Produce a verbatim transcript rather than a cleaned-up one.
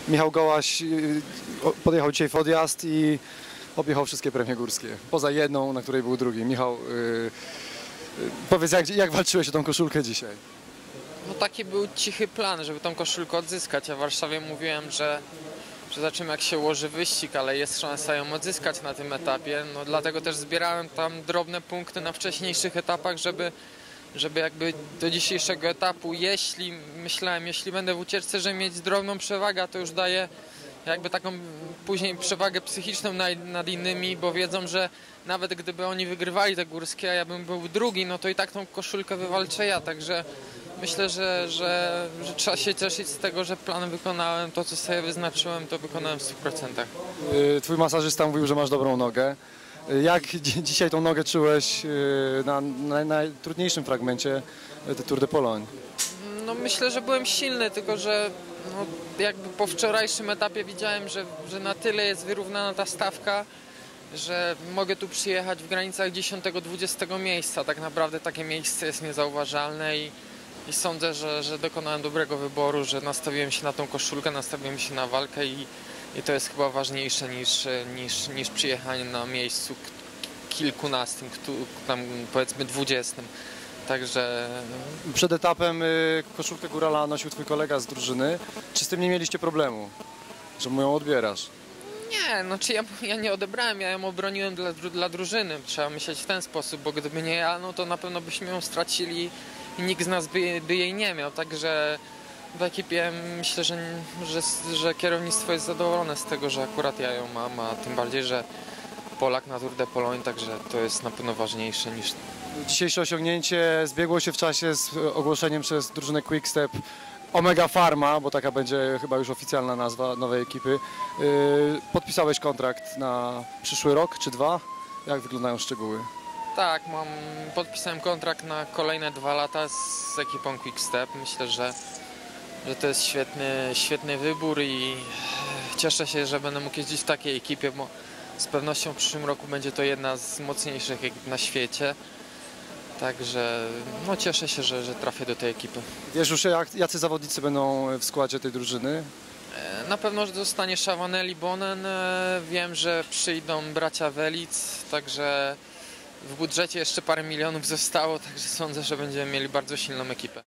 Michał Gołaś podjechał dzisiaj w odjazd i objechał wszystkie premie górskie. Poza jedną, na której był drugi. Michał, yy, powiedz, jak, jak walczyłeś o tą koszulkę dzisiaj? No taki był cichy plan, żeby tą koszulkę odzyskać. Ja w Warszawie mówiłem, że, że zobaczymy, jak się ułoży wyścig, ale jest szansa ją odzyskać na tym etapie. No dlatego też zbierałem tam drobne punkty na wcześniejszych etapach, żeby żeby jakby do dzisiejszego etapu, jeśli myślałem, jeśli będę w ucieczce, że mieć drobną przewagę, a to już daje jakby taką później przewagę psychiczną nad, nad innymi, bo wiedzą, że nawet gdyby oni wygrywali te górskie, a ja bym był drugi, no to i tak tą koszulkę wywalczę ja, także myślę, że, że, że trzeba się cieszyć z tego, że plan wykonałem, to co sobie wyznaczyłem, to wykonałem w stu procentach. Twój masażysta mówił, że masz dobrą nogę. Jak dzisiaj tą nogę czułeś na, na najtrudniejszym fragmencie Tour de Pologne? No myślę, że byłem silny, tylko że no, jakby po wczorajszym etapie widziałem, że, że na tyle jest wyrównana ta stawka, że mogę tu przyjechać w granicach dziesiątego dwudziestego miejsca. Tak naprawdę takie miejsce jest niezauważalne i, i sądzę, że, że dokonałem dobrego wyboru, że nastawiłem się na tą koszulkę, nastawiłem się na walkę i I to jest chyba ważniejsze niż, niż, niż przyjechanie na miejscu kilkunastym, tam powiedzmy dwudziestym. Także... Przed etapem koszulkę górala nosił twój kolega z drużyny. Czy z tym nie mieliście problemu, że mu ją odbierasz? Nie, no czy ja, ja nie odebrałem, ja ją obroniłem dla, dla drużyny. Trzeba myśleć w ten sposób, bo gdyby nie ja, no to na pewno byśmy ją stracili i nikt z nas by, by jej nie miał. Także w ekipie myślę, że, że, że kierownictwo jest zadowolone z tego, że akurat ja ją mam, a tym bardziej, że Polak na Tour de Pologne, także to jest na pewno ważniejsze niż... Dzisiejsze osiągnięcie zbiegło się w czasie z ogłoszeniem przez drużynę Quickstep Omega Pharma, bo taka będzie chyba już oficjalna nazwa nowej ekipy. Podpisałeś kontrakt na przyszły rok czy dwa? Jak wyglądają szczegóły? Tak, mam, podpisałem kontrakt na kolejne dwa lata z ekipą Quickstep. Myślę, że że to jest świetny, świetny wybór i cieszę się, że będę mógł jeździć w takiej ekipie, bo z pewnością w przyszłym roku będzie to jedna z mocniejszych ekip na świecie. Także no, cieszę się, że, że trafię do tej ekipy. Wiesz już, jak, jacy zawodnicy będą w składzie tej drużyny? Na pewno że zostanie Chavanel i Bonen. Wiem, że przyjdą bracia Welic, także w budżecie jeszcze parę milionów zostało, także sądzę, że będziemy mieli bardzo silną ekipę.